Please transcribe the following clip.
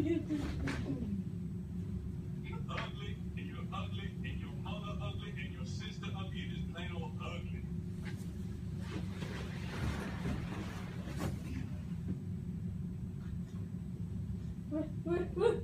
ugly, and you're ugly, and your mother ugly, and your sister ugly, you're just plain old ugly. What?